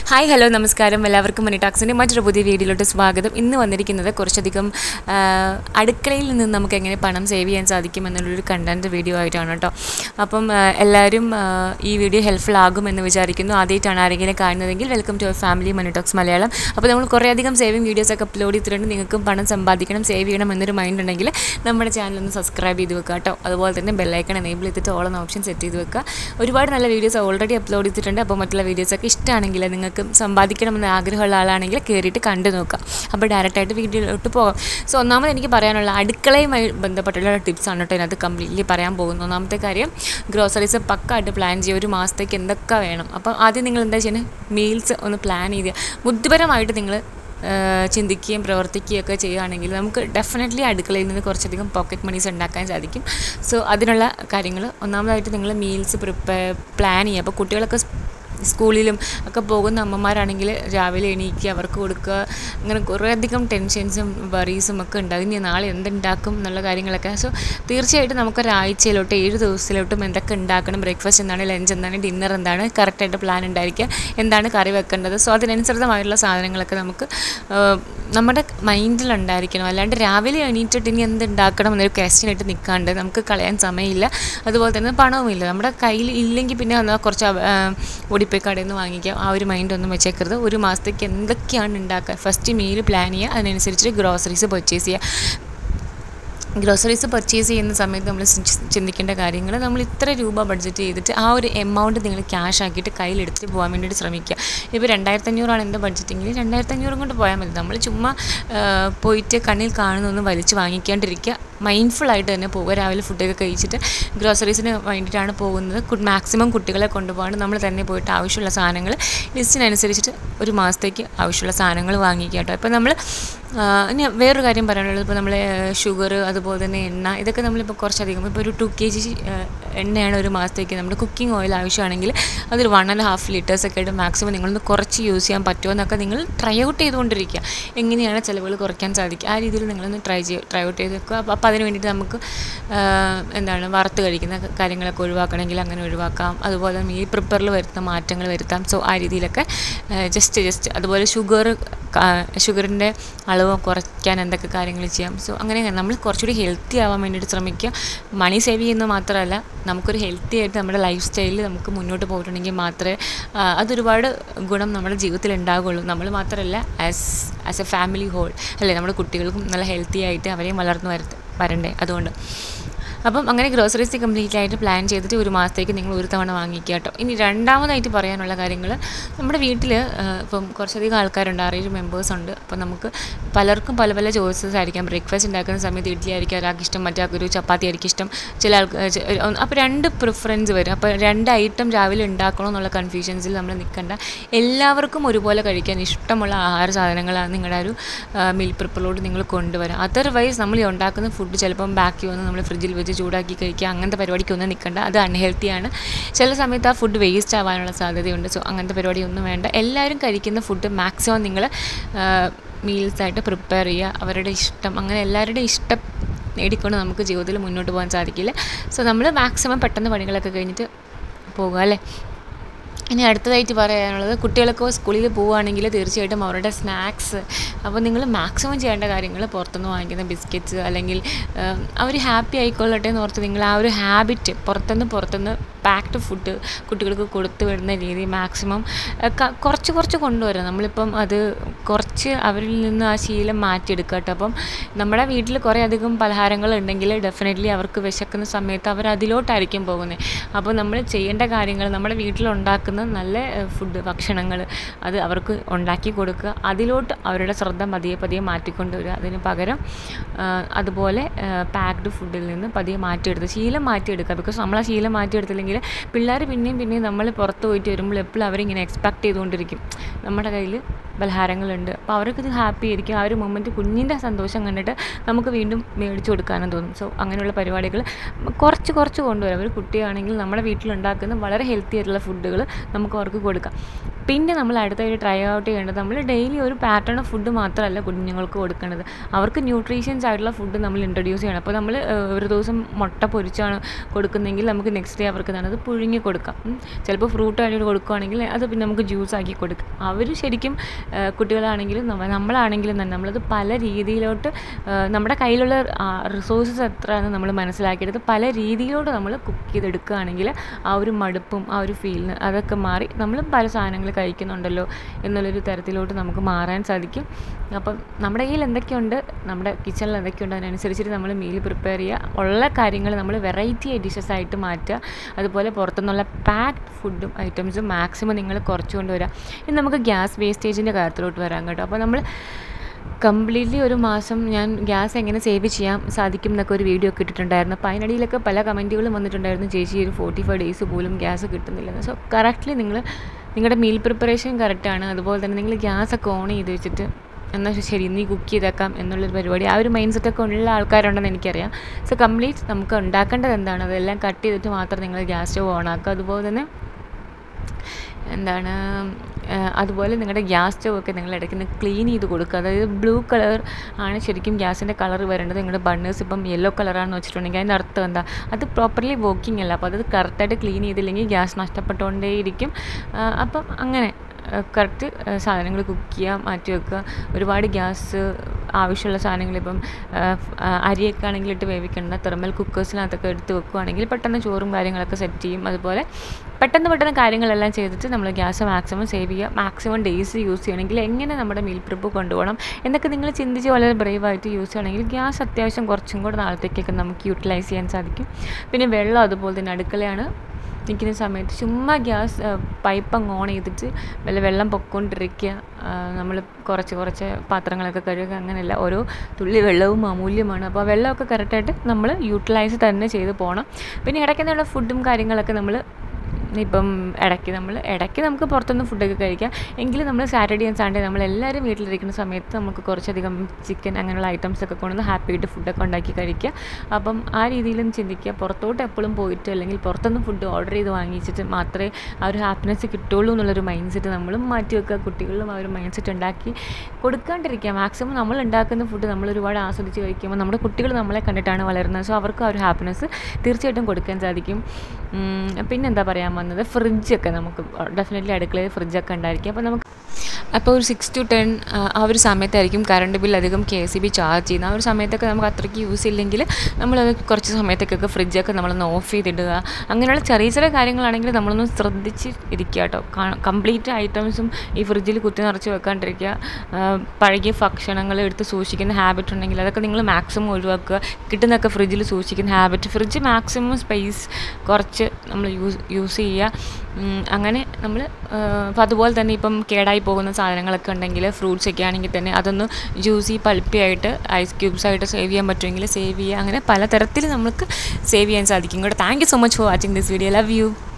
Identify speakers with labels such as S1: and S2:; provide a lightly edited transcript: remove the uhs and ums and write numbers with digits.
S1: Hi hello നമസ്കാരം എല്ലാവർക്കും മണി ടോക്സിൻ്റെ മറ്റൊരു പുതിയ വീഡിയോയിലോട്ട് സ്വാഗതം. ഇന്ന് വന്നിരിക്കുന്നത് കുറച്ചധികം അടുക്കളയിൽ നിന്ന് നമുക്ക് എങ്ങനെ പണം സേവ് ചെയ്യാൻ സാധിക്കും എന്നുള്ളൊരു കണ്ടൻറ്റ് വീഡിയോ ആയിട്ടാണ് കേട്ടോ. അപ്പം എല്ലാവരും ഈ വീഡിയോ ഹെൽപ്ഫുൾ ആകുമെന്ന് വിചാരിക്കുന്നു. ആദ്യമായിട്ടാണ് ആരെങ്കിലും കാണുന്നതെങ്കിൽ welcome to our family money talks Malayalam. അപ്പോൾ നമ്മൾ കുറേയധികം സേവിങ് വീഡിയോസൊക്കെ അപ്ലോഡ് ചെയ്തിട്ടുണ്ട്. നിങ്ങൾക്കും പണം സമ്പാദിക്കണം, സേവ് ചെയ്യണം എന്നൊരു മൈൻഡ് ഉണ്ടെങ്കിൽ നമ്മുടെ ചാനലൊന്ന് സബ്സ്ക്രൈബ് ചെയ്ത് വെക്കുക കേട്ടോ. അതുപോലെ തന്നെ ബെല്ലൈക്കൺ എനേബിൾ ചെയ്തിട്ട് ഓൾ എന്ന ഓപ്ഷൻ സെറ്റ് ചെയ്ത് വെക്കുക. ഒരുപാട് നല്ല വീഡിയോസ് ഓൾറെഡി അപ്ലോഡ് ചെയ്തിട്ടുണ്ട്. അപ്പോൾ മറ്റുള്ള വീഡിയോസൊക്കെ ഇഷ്ടമാണെങ്കിൽ നിങ്ങൾക്ക് സമ്പാദിക്കണമെന്ന് ആഗ്രഹമുള്ള ആളാണെങ്കിൽ കയറിയിട്ട് കണ്ടു നോക്കാം. അപ്പോൾ ഡയറക്റ്റായിട്ട് വീഡിയോയിലോട്ട് പോകാം. സോ ഒന്നാമത് എനിക്ക് പറയാനുള്ള അടുക്കളയുമായി ബന്ധപ്പെട്ടുള്ള ടിപ്സാണ് കേട്ടോ ഇതിനകത്ത് കംപ്ലീറ്റ്ലി പറയാൻ പോകുന്നു. ഒന്നാമത്തെ കാര്യം, ഗ്രോസറീസ് പക്കായിട്ട് പ്ലാൻ ചെയ്യുക. ഒരു മാസത്തേക്ക് എന്തൊക്കെ വേണം. അപ്പം ആദ്യം നിങ്ങൾ എന്താ ചെയ്യുന്നത്, മീൽസ് ഒന്ന് പ്ലാൻ ചെയ്ത് ബുദ്ധിപരമായിട്ട് നിങ്ങൾ ചിന്തിക്കുകയും പ്രവർത്തിക്കുകയൊക്കെ ചെയ്യുകയാണെങ്കിൽ നമുക്ക് ഡെഫിനറ്റ്ലി അടുക്കളയിൽ നിന്ന് കുറച്ചധികം പോക്കറ്റ് മണീസ് ഉണ്ടാക്കാൻ സാധിക്കും. സോ അതിനുള്ള കാര്യങ്ങൾ ഒന്നാമതായിട്ട് നിങ്ങൾ മീൽസ് പ്ലാൻ ചെയ്യുക. അപ്പോൾ കുട്ടികളൊക്കെ സ്കൂളിലും ഒക്കെ പോകുന്ന അമ്മമാരാണെങ്കിൽ രാവിലെ എണീക്കുക, അവർക്ക് കൊടുക്കുക, അങ്ങനെ കുറേയധികം ടെൻഷൻസും വറീസും ഒക്കെ ഉണ്ടാകും. ഇനി നാളെ എന്തുണ്ടാക്കും എന്നുള്ള കാര്യങ്ങളൊക്കെ. സോ തീർച്ചയായിട്ടും നമുക്കൊരാഴ്ചയിലോട്ട് 7 ദിവസത്തിലോട്ടും എന്തൊക്കെ ഉണ്ടാക്കണം, ബ്രേക്ക്ഫാസ്റ്റ് എന്താണ്, ലഞ്ച് എന്താണ്, ഡിന്നർ എന്താണ്, കറക്റ്റായിട്ട് പ്ലാൻ ഉണ്ടായിരിക്കുക, എന്താണ് കറി വെക്കേണ്ടത്. സോ അതിനനുസൃതമായിട്ടുള്ള സാധനങ്ങളൊക്കെ നമുക്ക് നമ്മുടെ മൈൻഡിലുണ്ടായിരിക്കണം. അല്ലാണ്ട് രാവിലെ എണീറ്റിട്ട് ഇനി എന്തുണ്ടാക്കണം എന്നൊരു ക്വസ്റ്റ്യൻ ഇട്ട് നിൽക്കാണ്ട് നമുക്ക് കളയാൻ സമയമില്ല. അതുപോലെ തന്നെ പണവുമില്ല. നമ്മുടെ കയ്യിൽ ഇല്ലെങ്കിൽ പിന്നെ എന്നാൽ കുറച്ച് ഓടിപ്പോയി കടയിൽ നിന്ന് വാങ്ങിക്കാം. ആ ഒരു മൈൻഡൊന്നും വെച്ചേക്കരുത്. ഒരു മാസത്തേക്ക് എന്തൊക്കെയാണ് ഉണ്ടാക്കുക, ഫസ്റ്റ് മീൽ പ്ലാൻ ചെയ്യുക. അതിനനുസരിച്ച് ഗ്രോസറീസ് പർച്ചേസ് ചെയ്യുക. ഗ്രോസറീസ് പർച്ചേസ് ചെയ്യുന്ന സമയത്ത് നമ്മൾ ചിന്തിക്കേണ്ട കാര്യങ്ങൾ, നമ്മൾ ഇത്ര രൂപ ബഡ്ജറ്റ് ചെയ്തിട്ട് ആ ഒരു എമൗണ്ട് നിങ്ങൾ ക്യാഷ് ആക്കിയിട്ട് കയ്യിലെടുത്തിട്ട് പോകാൻ വേണ്ടിയിട്ട് ശ്രമിക്കുക. ഇപ്പോൾ 2500 എൻ്റെ ബഡ്ജറ്റെങ്കിൽ 2500 കൊണ്ട് പോയാൽ മതി. നമ്മൾ ചുമ്മാ പോയിട്ട് കണ്ണിൽ കാണുന്നൊന്നും വലിച്ച് വാങ്ങിക്കാണ്ടിരിക്കുക. മൈൻഡ്ഫുള്ളായിട്ട് തന്നെ പോകുക. രാവിലെ ഫുഡൊക്കെ കഴിച്ചിട്ട് ഗ്രോസറീസിന് വേണ്ടിയിട്ടാണ് പോകുന്നത്. മാക്സിമം കുട്ടികളെ കൊണ്ടുപോകാണ്ട് നമ്മൾ തന്നെ പോയിട്ട് ആവശ്യമുള്ള സാധനങ്ങൾ ലിസ്റ്റിനനുസരിച്ചിട്ട് ഒരു മാസത്തേക്ക് ആവശ്യമുള്ള സാധനങ്ങൾ വാങ്ങിക്കുക കേട്ടോ. ഇപ്പോൾ നമ്മൾ ഇനി വേറൊരു കാര്യം പറയാനുള്ളത്, ഇപ്പോൾ നമ്മൾ ഷുഗർ, അതുപോലെ തന്നെ എണ്ണ, ഇതൊക്കെ നമ്മളിപ്പോൾ കുറച്ചധികം, ഇപ്പോൾ ഒരു 2 kg എണ്ണയാണ് ഒരു മാസത്തേക്ക്. നമ്മുടെ കുക്കിംഗ് ഓയിൽ ആവശ്യമാണെങ്കിൽ അതൊരു 1.5 ലിറ്റേഴ്സൊക്കെ ആയിട്ട് മാക്സിമം നിങ്ങളൊന്ന് കുറച്ച് യൂസ് ചെയ്യാൻ പറ്റുമോ എന്നൊക്കെ നിങ്ങൾ ട്രൈ ഔട്ട് ചെയ്തുകൊണ്ടിരിക്കുക. എങ്ങനെയാണ് ചിലവുകൾ കുറയ്ക്കാൻ സാധിക്കുക, ആ രീതിയിൽ നിങ്ങളൊന്ന് ട്രൈ ഔട്ട് ചെയ്ത് വെക്കുക. അപ്പോൾ അതിന് വേണ്ടിയിട്ട് നമുക്ക് വറുത്ത് കഴിക്കുന്ന കാര്യങ്ങളൊക്കെ ഒഴിവാക്കണമെങ്കിൽ അങ്ങനെ ഒഴിവാക്കാം. അതുപോലെ മീൽ പ്രിപ്പറിൽ വരുത്തുന്ന മാറ്റങ്ങൾ വരുത്താം. സോ ആ രീതിയിലൊക്കെ ജസ്റ്റ് അതുപോലെ ഷുഗറിൻ്റെ അളവ് കുറയ്ക്കാൻ എന്തൊക്കെ കാര്യങ്ങൾ ചെയ്യാം. സോ അങ്ങനെ നമ്മൾ കുറച്ചുകൂടി ഹെൽത്തി ആവാൻ വേണ്ടിയിട്ട് ശ്രമിക്കുക. മണി സേവ് ചെയ്യുന്നത് മാത്രമല്ല, നമുക്കൊരു ഹെൽത്തി ആയിട്ട് നമ്മുടെ ലൈഫ് സ്റ്റൈലിൽ നമുക്ക് മുന്നോട്ട് പോയിട്ടുണ്ടെങ്കിൽ മാത്രമേ അതൊരുപാട് ഗുണം നമ്മുടെ ജീവിതത്തിൽ ഉണ്ടാകുള്ളൂ. നമ്മൾ മാത്രമല്ല, ആസ് എ ഫാമിലി ഹോൾ അല്ലേ, നമ്മുടെ കുട്ടികൾക്കും നല്ല ഹെൽത്തി ആയിട്ട് അവരെയും വളർന്നു വരണ്ടേ. അതുകൊണ്ട് അപ്പം അങ്ങനെ ഗ്രോസറീസ് കംപ്ലീറ്റ് ആയിട്ട് പ്ലാൻ ചെയ്തിട്ട് ഒരു മാസത്തേക്ക് നിങ്ങൾ ഒരു തവണ വാങ്ങിക്കുക കേട്ടോ. ഇനി രണ്ടാമതായിട്ട് പറയാനുള്ള കാര്യങ്ങൾ, നമ്മുടെ വീട്ടിൽ ഇപ്പം കുറച്ചധികം ആൾക്കാരുണ്ട്, 6 മെമ്പേഴ്സ് ഉണ്ട്. അപ്പോൾ നമുക്ക് പലർക്കും പല പല ചോയ്സസ് ആയിരിക്കാം. ബ്രേക്ക്ഫാസ്റ്റ് ഉണ്ടാക്കുന്ന സമയത്ത് ഇഡ്ഡലി ആയിരിക്കും ഒരാൾക്ക് ഇഷ്ടം, മറ്റൊരു ചപ്പാത്തി ആയിരിക്കും ഇഷ്ടം. ചില ആൾക്ക് അപ്പോൾ 2 പ്രിഫറൻസ് വരും. അപ്പോൾ 2 ഐറ്റം രാവിലെ ഉണ്ടാക്കണോ എന്നുള്ള കൺഫ്യൂഷൻസിൽ നമ്മൾ നിൽക്കേണ്ട. എല്ലാവർക്കും ഒരുപോലെ കഴിക്കാൻ ഇഷ്ടമുള്ള ആഹാര സാധനങ്ങളാണ് നിങ്ങളുടെ ഒരു മീൽ പ്രിപ്പറിലോട്ട് നിങ്ങൾ കൊണ്ടുവരാം. അതർവൈസ് നമ്മൾ ഉണ്ടാക്കുന്ന ഫുഡ് ചിലപ്പം ബാക്കി വന്ന് നമ്മൾ ഫ്രിഡ്ജിൽ വെച്ച് ചൂടാക്കി കഴിക്കുക, അങ്ങനത്തെ പരിപാടിക്കൊന്നും നിൽക്കണ്ട. അത് അൺഹെൽത്തിയാണ്. ചില സമയത്ത് ആ ഫുഡ് വേസ്റ്റ് ആവാനുള്ള സാധ്യതയുണ്ട്. സോ അങ്ങനത്തെ പരിപാടിയൊന്നും വേണ്ട. എല്ലാവരും കഴിക്കുന്ന ഫുഡ് മാക്സിമം നിങ്ങൾ മീൽസായിട്ട് പ്രിപ്പയർ ചെയ്യുക. അവരുടെ ഇഷ്ടം, അങ്ങനെ എല്ലാവരുടെയും ഇഷ്ടം നേടിക്കൊണ്ട് നമുക്ക് ജീവിതത്തിൽ മുന്നോട്ട് പോകാൻ സാധിക്കില്ല. സോ നമ്മൾ മാക്സിമം പെട്ടെന്ന് പണികളൊക്കെ കഴിഞ്ഞിട്ട് പോകുക അല്ലേ. ഇനി അടുത്തതായിട്ട് പറയാനുള്ളത്, കുട്ടികളൊക്കെ സ്കൂളിൽ പോവുകയാണെങ്കിൽ തീർച്ചയായിട്ടും അവരുടെ സ്നാക്സ്, അപ്പോൾ നിങ്ങൾ മാക്സിമം ചെയ്യേണ്ട കാര്യങ്ങൾ പുറത്തുനിന്ന് വാങ്ങിക്കുന്ന ബിസ്ക്കറ്റ്സ്, അല്ലെങ്കിൽ അവർ ഹാപ്പി ആയിക്കൊള്ളട്ടെ എന്ന് ഓർത്ത് നിങ്ങൾ ആ ഒരു ഹാബിറ്റ് പുറത്തുനിന്ന് പാക്ഡ് ഫുഡ് കുട്ടികൾക്ക് കൊടുത്തു വിടുന്ന രീതി മാക്സിമം കുറച്ച് കൊണ്ടുവരാം. നമ്മളിപ്പം അത് കുറച്ച് അവരിൽ നിന്ന് ആ ശീലം മാറ്റിയെടുക്കുക കേട്ടോ. അപ്പം നമ്മുടെ വീട്ടിൽ കുറേ അധികം പലഹാരങ്ങൾ ഉണ്ടെങ്കിൽ ഡെഫിനറ്റ്ലി അവർക്ക് വിശക്കുന്ന സമയത്ത് അവർ അതിലോട്ടായിരിക്കും പോകുന്നത്. അപ്പോൾ നമ്മൾ ചെയ്യേണ്ട കാര്യങ്ങൾ, നമ്മുടെ വീട്ടിലുണ്ടാക്കുന്ന നല്ല ഭക്ഷണങ്ങൾ അത് അവർക്ക് ഉണ്ടാക്കി കൊടുക്കുക. അതിലോട്ട് അവരുടെ ശ്രദ്ധ പതിയെ മാറ്റിക്കൊണ്ടുവരിക. അതിന് പകരം അതുപോലെ പാക്ഡ് ഫുഡിൽ നിന്ന് പതിയെ ശീലം മാറ്റിയെടുക്കുക. ബിക്കോസ് നമ്മൾ ആ ശീലം മാറ്റിയെടുത്തില്ലെങ്കിൽ പിള്ളേർ പിന്നെയും നമ്മൾ പുറത്ത് പോയിട്ട് വരുമ്പോൾ എപ്പോഴും അവരിങ്ങനെ എക്സ്പെക്റ്റ് ചെയ്തുകൊണ്ടിരിക്കും നമ്മുടെ കയ്യിൽ പലഹാരങ്ങളുണ്ട്. അപ്പോൾ അവർക്കിത് ഹാപ്പി ആയിരിക്കും. ആ ഒരു മൊമെൻറ്റ് കുഞ്ഞിൻ്റെ സന്തോഷം കണ്ടിട്ട് നമുക്ക് വീണ്ടും മേടിച്ചു കൊടുക്കാനും തോന്നും. സോ അങ്ങനെയുള്ള പരിപാടികൾ കുറച്ച് കൊണ്ടുവരാം. ഒരു കുട്ടിയാണെങ്കിൽ നമ്മുടെ വീട്ടിലുണ്ടാക്കുന്ന വളരെ ഹെൽത്തി ആയിട്ടുള്ള ഫുഡുകൾ നമുക്ക് അവർക്ക് കൊടുക്കാം. പിന്നെ നമ്മൾ അടുത്തായിട്ട് ട്രൈ ഔട്ട് ചെയ്യേണ്ടത്, നമ്മൾ ഡെയിലി ഒരു പാറ്റേൺ ഓഫ് ഫുഡ് മാത്രമല്ല കുഞ്ഞുങ്ങൾക്ക് കൊടുക്കേണ്ടത്. അവർക്ക് ന്യൂട്രീഷ്യൻസ് ആയിട്ടുള്ള ഫുഡ് നമ്മൾ ഇൻട്രൊഡ്യൂസ് ചെയ്യണം. അപ്പോൾ നമ്മൾ ഒരു ദിവസം മുട്ട പൊരിച്ചാണ് കൊടുക്കുന്നതെങ്കിൽ നമുക്ക് നെക്സ്റ്റ് ഡേ അവർക്ക് അത് പുഴുങ്ങി കൊടുക്കാം. ചിലപ്പോൾ ഫ്രൂട്ടായിട്ട് കൊടുക്കുകയാണെങ്കിൽ അത് പിന്നെ നമുക്ക് ജ്യൂസ് ആക്കി കൊടുക്കാം. അവർ ശരിക്കും കുട്ടികളാണെങ്കിലും നമ്മളാണെങ്കിലും തന്നെ നമ്മളത് പല രീതിയിലോട്ട് നമ്മുടെ കയ്യിലുള്ള റിസോഴ്സസ് എത്രയാണെന്ന് നമ്മൾ മനസ്സിലാക്കിയെടുത്ത് പല രീതിയിലോട്ട് നമ്മൾ കുക്ക് ചെയ്തെടുക്കുകയാണെങ്കിൽ ആ ഒരു മടുപ്പും ആ ഒരു ഫീലിന് അതൊക്കെ മാറി നമ്മൾ പല സാധനങ്ങൾ കഴിക്കുന്നുണ്ടല്ലോ എന്നുള്ളൊരു തരത്തിലോട്ട് നമുക്ക് മാറാൻ സാധിക്കും. അപ്പം നമ്മുടെ കയ്യിൽ എന്തൊക്കെയുണ്ട്, നമ്മുടെ കിച്ചണിൽ എന്തൊക്കെയുണ്ട്, അതിനനുസരിച്ചിട്ട് നമ്മൾ മീൽ പ്രിപ്പയർ ചെയ്യുക. ഉള്ള കാര്യങ്ങൾ നമ്മൾ വെറൈറ്റി ഡിഷസ് ആയിട്ട് മാറ്റുക. അതുപോലെ പുറത്തുനിന്നുള്ള പാക്ഡ് ഫുഡും ഐറ്റംസും മാക്സിമം നിങ്ങൾ കുറച്ച് കൊണ്ടുവരിക. ഇനി നമുക്ക് ഗ്യാസ് വേസ്റ്റേജിൻ്റെ കാര്യത്തിലോട്ട് വരാം കേട്ടോ. അപ്പോൾ നമ്മൾ കംപ്ലീറ്റ്ലി ഒരു മാസം ഞാൻ ഗ്യാസ് എങ്ങനെ സേവ് ചെയ്യാൻ സാധിക്കും എന്നൊക്കെ ഒരു വീഡിയോ ഒക്കെ ഇട്ടിട്ടുണ്ടായിരുന്നു. അപ്പോൾ അതിനിടയിലൊക്കെ പല കമൻറ്റുകളും വന്നിട്ടുണ്ടായിരുന്നു, ചേച്ചി ഒരു 45 ഡേയ്സ് പോലും ഗ്യാസ് കിട്ടുന്നില്ലെന്ന്. സോ കറക്റ്റ്ലി നിങ്ങളുടെ മീൽ പ്രിപ്പറേഷൻ കറക്റ്റാണ്. അതുപോലെ തന്നെ നിങ്ങൾ ഗ്യാസൊക്കെ ഓൺ ചെയ്ത് വെച്ചിട്ട് എന്നാൽ ശരി നീ കുക്ക് ചെയ്തേക്കാം എന്നുള്ളൊരു പരിപാടി, ആ ഒരു മൈൻഡ് സെറ്റൊക്കെ ഉള്ള ആൾക്കാരുണ്ടെന്ന് എനിക്കറിയാം. സോ കംപ്ലീറ്റ് നമുക്ക് ഉണ്ടാക്കേണ്ടത് എന്താണ് അതെല്ലാം കട്ട് ചെയ്തിട്ട് മാത്രം നിങ്ങൾ ഗ്യാസ് സ്റ്റവ് ഓൺ ആക്കുക. അതുപോലെ തന്നെ അതുപോലെ നിങ്ങളുടെ ഗ്യാസ് സ്റ്റവ് ഒക്കെ നിങ്ങൾ ഇടയ്ക്ക് ക്ലീൻ ചെയ്ത് കൊടുക്കുക. അതായത് ബ്ലൂ കളർ ആണ് ശരിക്കും ഗ്യാസിൻ്റെ കളർ വരേണ്ടത്. നിങ്ങളുടെ ബണ്ണേഴ്സ് ഇപ്പം യെല്ലോ കളറാണെന്ന് വെച്ചിട്ടുണ്ടെങ്കിൽ അതിൻ്റെ അർത്ഥം എന്താ, അത് പ്രോപ്പർലി വർക്കിംഗ് അല്ല. അപ്പോൾ അത് കറക്റ്റായിട്ട് ക്ലീൻ ചെയ്തില്ലെങ്കിൽ ഗ്യാസ് നഷ്ടപ്പെട്ടുകൊണ്ടേയിരിക്കും. അപ്പം അങ്ങനെ കറക്റ്റ് സാധനങ്ങൾ കുക്ക് ചെയ്യുക, മാറ്റി വെക്കുക. ഒരുപാട് ഗ്യാസ് ആവശ്യമുള്ള സാധനങ്ങൾ ഇപ്പം അരിയൊക്കെ ആണെങ്കിൽ ഇട്ട് വേവിക്കേണ്ട തെർമൽ കുക്കേഴ്സിനകത്തൊക്കെ എടുത്ത് വെക്കുകയാണെങ്കിൽ പെട്ടെന്ന് ചോറും കാര്യങ്ങളൊക്കെ സെറ്റ് ചെയ്യും. അതുപോലെ പെട്ടെന്ന് കാര്യങ്ങളെല്ലാം ചെയ്തിട്ട് നമ്മൾ ഗ്യാസ് മാക്സിമം സേവ് ചെയ്യുക. മാക്സിമം ഡേയ്സ് യൂസ് ചെയ്യണമെങ്കിൽ എങ്ങനെ നമ്മുടെ മീൽ പ്രിപ്പ് കൊണ്ടുപോകണം എന്നൊക്കെ നിങ്ങൾ ചിന്തിച്ച് വളരെ ബ്രേവായിട്ട് യൂസ് ചെയ്യണമെങ്കിൽ ഗ്യാസ് അത്യാവശ്യം കുറച്ചും കൂടെ നാളത്തേക്കൊക്കെ നമുക്ക് യൂട്ടിലൈസ് ചെയ്യാൻ സാധിക്കും. പിന്നെ വെള്ളം അതുപോലെ തന്നെ അടുക്കളയാണ് നിൽക്കുന്ന സമയത്ത് ചുമ്മാ ഗ്യാസ് പൈപ്പ് അങ്ങ് ഓൺ ചെയ്തിട്ട് വെള്ളം പൊയ്ക്കൊണ്ടിരിക്കുക. നമ്മൾ കുറച്ച് പാത്രങ്ങളൊക്കെ കഴുകുക, അങ്ങനെയല്ല. ഓരോ തുള്ളി വെള്ളവും അമൂല്യമാണ്. അപ്പോൾ ആ വെള്ളമൊക്കെ കറക്റ്റായിട്ട് നമ്മൾ യൂട്ടിലൈസ് തന്നെ ചെയ്ത് പോകണം. പിന്നെ ഇടയ്ക്കുള്ള ഫുഡും കാര്യങ്ങളൊക്കെ നമ്മൾ ഇപ്പം ഇടയ്ക്ക് നമുക്ക് പുറത്തുനിന്ന് ഫുഡൊക്കെ കഴിക്കാം. എങ്കിലും നമ്മൾ സാറ്റർഡേ ആൻഡ് സൺഡേ നമ്മളെല്ലാവരും വീട്ടിലിരിക്കുന്ന സമയത്ത് നമുക്ക് കുറച്ചധികം ചിക്കൻ അങ്ങനെയുള്ള ഐറ്റംസൊക്കെ കൊണ്ടുവന്ന് ഹാപ്പി ആയിട്ട് ഫുഡൊക്കെ ഉണ്ടാക്കി കഴിക്കുക. അപ്പം ആ രീതിയിലും ചിന്തിക്കുക. പുറത്തോട്ട് എപ്പോഴും പോയിട്ട് അല്ലെങ്കിൽ പുറത്തുനിന്ന് ഫുഡ് ഓർഡർ ചെയ്ത് വാങ്ങിച്ചിട്ട് മാത്രമേ ആ ഒരു ഹാപ്പിനെസ് കിട്ടുള്ളൂ എന്നുള്ളൊരു മൈൻഡ് സെറ്റ് നമ്മളും മാറ്റി വെക്കുക. കുട്ടികളിലും ആ ഒരു മൈൻഡ് സെറ്റ് ഉണ്ടാക്കി കൊടുക്കാണ്ടിരിക്കുക. മാക്സിമം നമ്മൾ ഉണ്ടാക്കുന്ന ഫുഡ് നമ്മൾ ഒരുപാട് ആസ്വദിച്ച് കഴിക്കുമ്പോൾ നമ്മുടെ കുട്ടികൾ നമ്മളെ കണ്ടിട്ടാണ് വളരുന്നത്. സോ അവർക്ക് ആ ഒരു ഹാപ്പിനെസ് തീർച്ചയായിട്ടും കൊടുക്കാൻ സാധിക്കും. പിന്നെന്താ പറയാൻ വന്നത്, ഫ്രിഡ്ജൊക്കെ നമുക്ക് ഡെഫിനറ്റ്ലി അടുക്കളയിൽ ഫ്രിഡ്ജൊക്കെ ഉണ്ടായിരിക്കും. അപ്പോൾ ഒരു 6 to 10 ആ ഒരു സമയത്തായിരിക്കും കറണ്ട് ബിൽ അധികം KCB ചാർജ് ചെയ്യുന്നത്. ആ ഒരു സമയത്തൊക്കെ നമുക്ക് അത്രയ്ക്ക് യൂസ് ഇല്ലെങ്കിൽ നമ്മളത് കുറച്ച് സമയത്തേക്കൊക്കെ ഫ്രിഡ്ജൊക്കെ നമ്മളൊന്ന് ഓഫ് ചെയ്തിടുക. അങ്ങനെയുള്ള ചെറിയ കാര്യങ്ങളാണെങ്കിൽ നമ്മളൊന്ന് ശ്രദ്ധിച്ച് ഇരിക്കുക കേട്ടോ. കംപ്ലീറ്റ് ഐറ്റംസും ഈ ഫ്രിഡ്ജിൽ കുത്തി നിറച്ച് വെക്കാണ്ടിരിക്കുക. പഴകിയ ഭക്ഷണങ്ങൾ എടുത്ത് സൂക്ഷിക്കുന്ന ഹാബിറ്റ് ഉണ്ടെങ്കിൽ അതൊക്കെ നിങ്ങൾ മാക്സിമം ഒഴിവാക്കുക. കിട്ടുന്നതൊക്കെ ഫ്രിഡ്ജിൽ സൂക്ഷിക്കുന്ന ഹാബിറ്റ്, ഫ്രിഡ്ജ് മാക്സിമം സ്പേസ് കുറച്ച് നമ്മൾ യൂസ് ചെയ്യുക. അങ്ങനെ നമ്മൾ അപ്പോൾ അതുപോലെ തന്നെ ഇപ്പം കേടായി പോകുന്ന സാധനങ്ങളൊക്കെ ഉണ്ടെങ്കിൽ ഫ്രൂട്ട്സ് ഒക്കെ ആണെങ്കിൽ തന്നെ അതൊന്ന് ജ്യൂസി പൾപ്പി ആയിട്ട് ഐസ് ക്യൂബ്സ് ആയിട്ട് സേവ് ചെയ്യാൻ പറ്റുമെങ്കിൽ സേവ് ചെയ്യുക. അങ്ങനെ പലതരത്തിൽ നമുക്ക് സേവ് ചെയ്യാൻ സാധിക്കും. Thank you so much for watching this video. Love U.